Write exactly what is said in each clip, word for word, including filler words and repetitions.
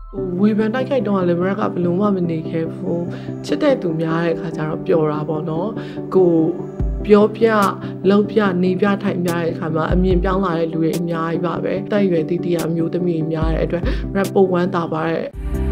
ဝေဖန်တိုက်ခိုက်တော့လည်းမရကဘလုံးမမနေခဲ့ဘူးချစ်တဲ့သူများတဲ့ခါကျတော့ပျော်တာပေါ့နော်ကိုပြောပြလောက်ပြနေပြထိုင်ပြတဲ့အခါမှာအမြင်ပြောင်းလာတဲ့လူတွေအများကြီးပါပဲတိုက်ရွယ်တီတီအမျိုးသမီးများတဲ့အတွက် rap ပုံဝမ်းတာပါတဲ့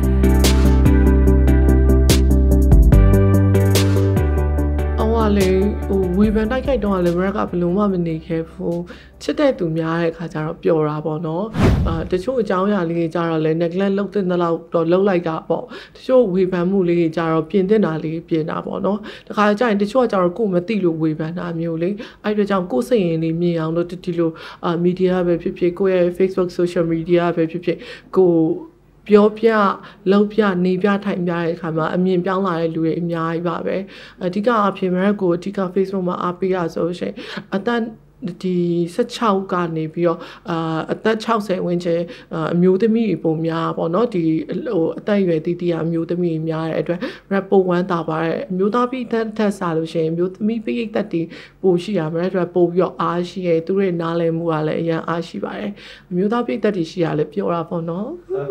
လေဟိုဝေဖန်တိုက်ခိုက်တော့လည်းမရကဘလုံးမမနေခဲ့ဘူးချစ်တဲ့သူများတဲ့ခါကျတော့ပျော်တာပေါ့နော်အာတချို့အကြောင်းအရာလေးတွေကြတော့လည်း neglect လုပ်တဲ့လောက်တော့လုပ်လိုက်တာပေါ့တချို့ဝေဖန်မှုလေးတွေကြတော့ပြင်တင်တာလေးပြင်တာပေါ့နော်တခါကျရင်တချို့ကကြတော့ကိုယ်မသိလို့ဝေဖန်တာမျိုးလေအဲ့ဒီကြောင့်ကိုယ်စိတ်ရင်လေးမြင်အောင်လို့ဒီလိုအာမီဒီယာပဲဖြစ်ဖြစ်ကိုယ့်ရဲ့ Facebook social media ပဲဖြစ်ဖြစ်ကိုပြောပြလောက်ပြနေပြထိုင်ပြတဲ့အခါမှာအမြင်ပြောင်းလာတဲ့လူတွေအများကြီးပါပဲအဓိကအဖြစ်မဲ့ကိုအဓိက Facebook မှာအားပေးရဆိုရှင်အတန်ဒီ16ကနေပြီးတော့အာအသက်60ဝန်းကျင်အမျိုးသမီးပုံများပေါ့နော်ဒီဟိုအသက်အရွယ်တီးတီးအမျိုးသမီးများတဲ့အတွက် rap ပုံဝမ်းတာပါတဲ့အမျိုးသားပိသက်ထက်စားလို့ရှိရင်အမျိုးသမီးပိသက်တီပိုရှိရမယ်အတွက်ပို့ပြီးတော့အားရှိရဲသူတို့နားလည်မှုကလည်းအရင်အားရှိပါတယ်အမျိုးသားပိသက်တီရှိရလဲပြောတာပေါ့နော်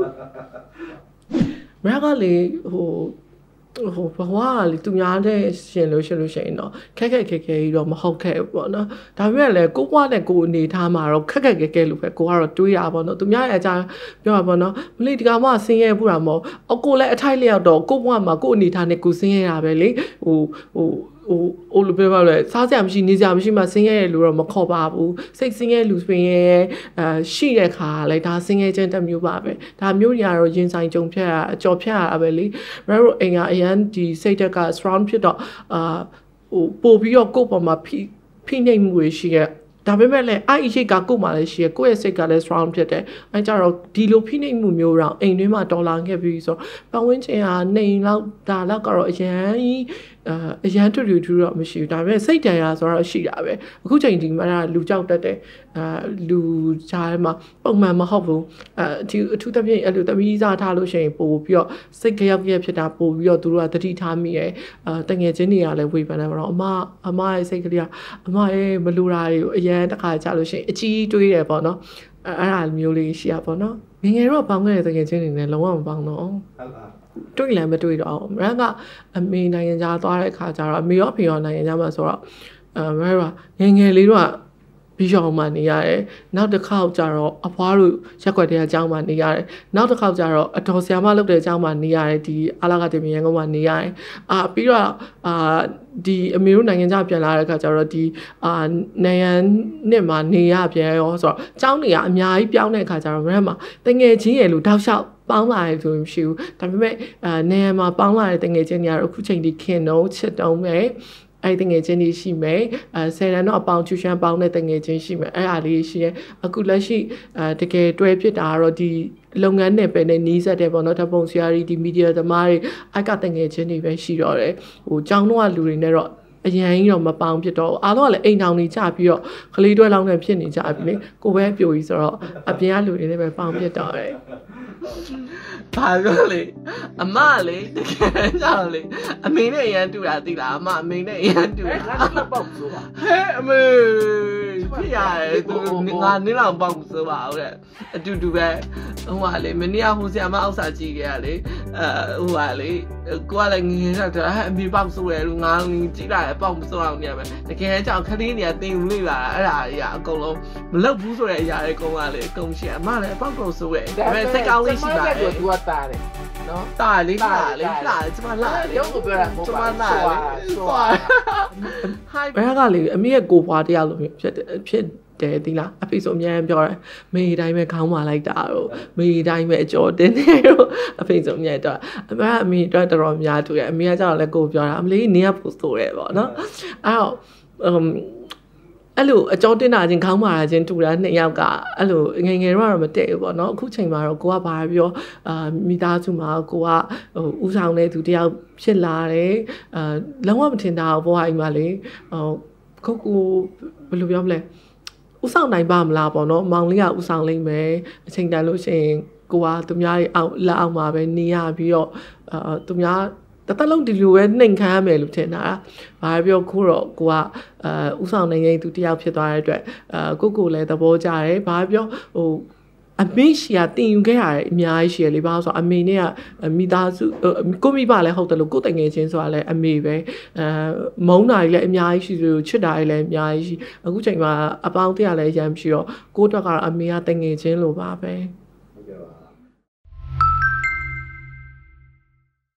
မရကလေဟိုဟိုဘဝကလေသူများတဲ့ရှင်လို့ရှင်လို့ရှိရင်တော့ခက်ခက်ခဲခဲကြီးတော့မဟုတ်ခဲ့ဘူးပေါ့နော်ဒါပေမဲ့လည်းကိုဘဝနဲ့ကိုအနေထားမှာတော့ခက်ခက်ခဲခဲလို့ပဲကိုကတော့တွေးရပါတော့သူများရဲ့အကြပြောရပါတော့မလေးဒီကောင်မှဆင်းရဲဘူးတာမဟုတ်အကိုလည်းအထိုက်လျောက်တော့ကိုဘဝမှာကိုအနေထားနဲ့ကိုဆင်းရဲတာပဲလေဟိုဟိုဟိုအိုလိုပြောပါလဲစားစရာမရှိနေစရာမရှိမှဆင်းရဲရလို့တော့မခေါ်ပါဘူးစိတ်ဆင်းရဲလူဆိုရင်အဲရှိတဲ့ခါလည်းဒါဆင်းရဲခြင်းတစ်မျိုးပါပဲဒါမျိုးတွေကတော့ရင်ဆိုင်ကြုံဖြတ်ရအကြော်ဖြတ်ရပဲလေမတို့အိမ်ကအရန်ဒီစိတ်တက်က strong ဖြစ်တော့အာဟိုပို့ပြီးတော့ကိုယ့်ပေါ်မှာဖိဖိနှိပ်မှုတွေရှိရဲ့ဒါပေမဲ့လည်းအဲ့အရှိကကို့မှာလည်းရှိရကိုယ့်ရဲ့စိတ်ကလည်း strong ဖြစ်တယ်အဲကြတော့ဒီလိုဖိနှိပ်မှုမျိုးတော့အိမ်တွင်းမှာတော်လာခဲ့ပြီးဆိုတော့ပတ်ဝန်းကျင်ဟာနေလောက်ဒါလောက်ကတော့အရန်အာအရန်တူတူတူတော့မရှိဘူးဒါပေမဲ့စိတ်တန်ရာဆိုတော့ရှိတာပဲအခုချိန်ဒီမှာလူကြောက်တတ်တယ်အာလူကြားထဲမှာပုံမှန်မဟုတ်ဘူးအဲဒီအထူးသဖြင့်အဲ့လိုတမီးစားထားလို့ရှိရင်ပို့ပြီးတော့စိတ်ကြောက်ရက်ဖြစ်တာပို့ပြီးတော့သူတို့ကတတိထားမိရဲ့အာတငယ်ချင်းတွေကလည်းဝေဖန်တယ်တော့အမအမရဲ့စိတ်ကလေးကအမရဲ့မလူတာတွေကိုအရန်တခါကြလို့ရှိရင်အကြီးတွေးတယ်ပေါ့နော်အဲ့အဲ့ဒါမျိုးလေးရှိရပေါ့နော်ငငယ်တော့ပေါင်းခဲ့တဲ့တငယ်ချင်းတွေနဲ့လုံးဝမပေါင်းတော့ဟုတ်ပါတွေ့လည်းမတွေ့တော့မရကအမေနိုင်ငံခြားသွားတဲ့အခါကျတော့အမေရောအဖေရောနိုင်ငံခြားမှာဆိုတော့အဲမရကငငယ်လေးတော့ပြီးရှောင်းမှနေရတယ်နောက်တစ်ခေါက်ကျတော့အဖွားတို့ရက်ွက်တဲ့အကြောင်းမှနေရတယ်နောက်တစ်ခေါက်ကျတော့အတော်ဆရာမလုပ်တဲ့အကြောင်းမှနေရတယ်ဒီအလာကတင်ရန်ကုန်မှနေရတယ်အာပြီးတော့အာဒီအမေတို့နိုင်ငံခြားပြန်လာတဲ့အခါကျတော့ဒီအာနိုင်ငံနှစ်မှာနေရပြန်ရောဆိုတော့အကြောင်းတွေကအများကြီးပြောင်းတဲ့အခါကျတော့မရမှာတငယ်ချင်းရဲ့လူတောက်လျှောက်ပေါင်းလာတယ်ဆိုရင်မရှိဘူးဒါပေမဲ့အာနေရာမှာပေါင်းလာတဲ့တငယ်ချင်းတွေကတော့အခုချိန်ဒီခင်တော့ချစ်တုံးပဲအဲ့တငယ်ချင်းတွေရှိမယ်အဲဆယ်တန်းတော့အပေါင်းချူရှမ်းပေါင်းတဲ့တငယ်ချင်းရှိမယ်အဲ့အားလေးရှိရဲအခုလက်ရှိအဲတကယ်တွဲဖြစ်တာကတော့ဒီလုပ်ငန်းနယ်ပယ်နဲ့နီးစပ်တယ်ပေါ့နော်ဓာတ်ပုံဆရာကြီးဒီမီဒီယာသမားတွေအိုက်ကတငယ်ချင်းတွေပဲရှိတော့တယ်ဟိုကျောင်းတော့လူတွေနဲ့တော့အရင်ကြီးတော့မပေါင်းဖြစ်တော့အားလုံးကလည်းအိမ်တောင်နေကြပြီးတော့ကလေးတွဲလောင်းနဲ့ဖြစ်နေကြပြီလေကိုပဲပြိုကြီးဆိုတော့အပြင်ကလူတွေနဲ့ပဲပေါင်းဖြစ်တော့တယ်ဘာလို့လဲအမလေးတကယ်ကြောက်လေအမေနဲ့အရန်တူတာသိလားအမအမေနဲ့အရန်တူတာငါလည်းပေါက်ဆိုပါဟဲ့အမေဖြစ်ရတယ်သူငါနင်းလောက်ပေါက်ဆိုပါဟုတ်တဲ့အတူတူပဲဟိုကလေမနေ့ကဟိုဆရာမအောက်စာကြည့်ခဲ့ရလေအဲဟိုကလေကိုကလည်းငငယ်တော့ဟဲ့အမေပေါက်ဆိုရလို့ငါကြည့်လိုက်ပေါက်မဆိုအောင်နေရမယ်တကယ်ကြောက်ခလေးနေတင်လို့လေလာအဲ့ဒါကြီးကအကုန်လုံးမလုပ်ဘူးဆိုတဲ့အရာတွေအကုန်ကလေအကုန်ရှိအမလည်းပေါက်ကုန်ဆိုရဲ့ဒါပေမဲ့စိတ်ကောင်းလေးရှိပါတယ်သူကတာတယ်နော်တာလေးတာလေးလာကျမလာလေးရုပ်ကိုပြောတာကျမလာလေးဆိုဟိုင်ဘယ်ကလေအမေရဲ့ကိုဖွားတရားလိုမျိုးဖြစ်ဖြစ်တယ်ဒီလားအဖေဆိုအများကြီးပြောတယ်မေးတိုင်းပဲခေါင်းမာလိုက်တာတော့မေးတိုင်းပဲအကျော်တင်းနေတော့အဖေဆိုအများတော့အမေအမေတော့တော်တော်များတူတယ်အမေကကြောက်လည်းကိုပြောတာအမလေးနေရပို့ဆိုရဲပေါ့နော်အဲ့တော့အမ်အဲ့လိုအကြောတင်းတာချင်းခေါင်းမာတာချင်းတူတာနှစ်ယောက်ကအဲ့လိုငယ်ငယ်တော့မတည့်ဘူးပေါ့နော်အခုချိန်မှာတော့ကိုကဘာပြောအာမိသားစုမှာကိုကဟိုဥဆောင်တဲ့သူတယောက်ဖြစ်လာတယ်အာလုံးဝမထင်တာဘောအိမ်မှာလေဟိုခုကိုဘယ်လိုပြောမလဲဥဆောင်နိုင်ပါမလားပေါ့နော်မောင်လေးကဥဆောင်လိမ့်မယ်အချိန်တန်လို့ရှိရင်ကိုကသူများရဲ့အောက်လက်အောက်မှာပဲနေရပြီးတော့အာသူများတသက်လုံးဒီလိုပဲနှိမ်ခံရမယ်လို့ထင်တာဘာပြောခုတော့ကိုကအာဥဆောင်နိုင်ရင်သူတယောက်ဖြစ်သွားတဲ့အတွက်အာကိုကိုလည်းသဘောကျတယ်ဘာပြောဟိုအမေရှိကတင်ယူခဲ့ရတယ်အများကြီးရှိရလေဘာလို့ဆိုအမေနဲ့ကမိသားစုကိုမိဘလည်းဟုတ်တယ်လို့ကိုတငယ်ချင်းဆိုတာလည်းအမေပဲအဲမုန်းတာကြီးလည်းအများကြီးရှိလို့ချစ်တာကြီးလည်းအများကြီးရှိအခုချိန်မှာအပေါင်းတရားလည်းရမ်းပြီးတော့ကိုတော့ကတော့အမေကတငယ်ချင်းလိုပါပဲဟုတ်ကဲ့ပါ